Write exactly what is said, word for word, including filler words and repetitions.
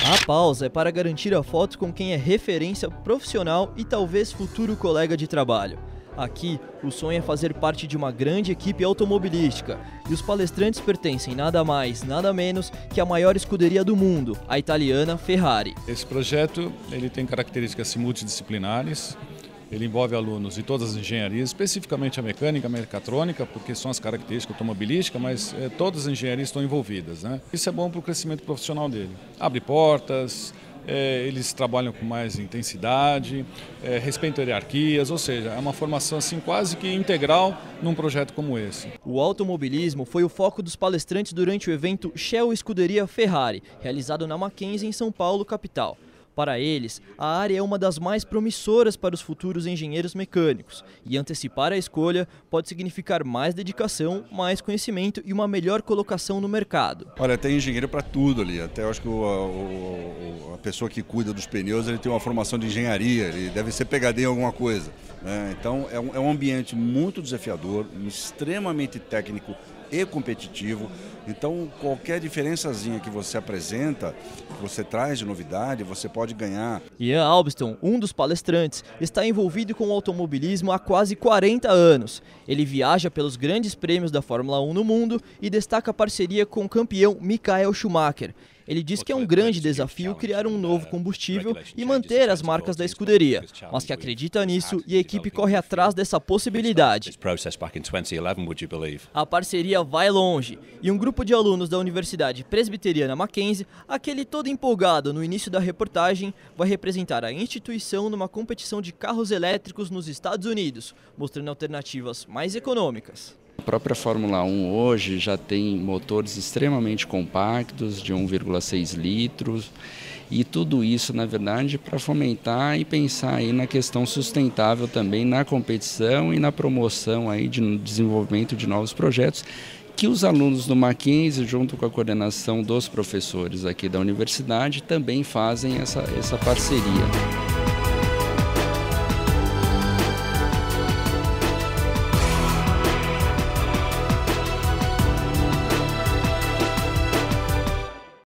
A pausa é para garantir a foto com quem é referência profissional e talvez futuro colega de trabalho. Aqui, o sonho é fazer parte de uma grande equipe automobilística e os palestrantes pertencem nada mais, nada menos que a maior escuderia do mundo, a italiana Ferrari. Esse projeto ele tem características multidisciplinares, ele envolve alunos de todas as engenharias, especificamente a mecânica, a mecatrônica, porque são as características automobilísticas, mas é, todas as engenharias estão envolvidas, né? Isso é bom para o crescimento profissional dele. Abre portas. É, eles trabalham com mais intensidade, é, respeitam hierarquias, ou seja, é uma formação assim, quase que integral num projeto como esse. O automobilismo foi o foco dos palestrantes durante o evento Shell Escuderia Ferrari, realizado na Mackenzie, em São Paulo, capital. Para eles, a área é uma das mais promissoras para os futuros engenheiros mecânicos e antecipar a escolha pode significar mais dedicação, mais conhecimento e uma melhor colocação no mercado. Olha, tem engenheiro para tudo ali, até eu acho que o, o, a pessoa que cuida dos pneus ele tem uma formação de engenharia, ele deve ser P H D em alguma coisa, né? Então é um, é um ambiente muito desafiador, extremamente técnico e competitivo. Então qualquer diferençazinha que você apresenta, que você traz de novidade, você pode ganhar. Ian Albston, um dos palestrantes, está envolvido com o automobilismo há quase quarenta anos. Ele viaja pelos grandes prêmios da Fórmula um no mundo e destaca a parceria com o campeão Michael Schumacher. Ele diz que é um grande desafio criar um novo combustível e manter as marcas da escuderia, mas que acredita nisso e a equipe corre atrás dessa possibilidade. A parceria vai longe e um grupo de alunos da Universidade Presbiteriana Mackenzie, aquele todo empolgado no início da reportagem, vai representar a instituição numa competição de carros elétricos nos Estados Unidos, mostrando alternativas mais econômicas. A própria Fórmula um hoje já tem motores extremamente compactos, de um vírgula seis litros, e tudo isso, na verdade, para fomentar e pensar aí na questão sustentável também na competição e na promoção aí de desenvolvimento de novos projetos, que os alunos do Mackenzie, junto com a coordenação dos professores aqui da universidade, também fazem essa, essa parceria.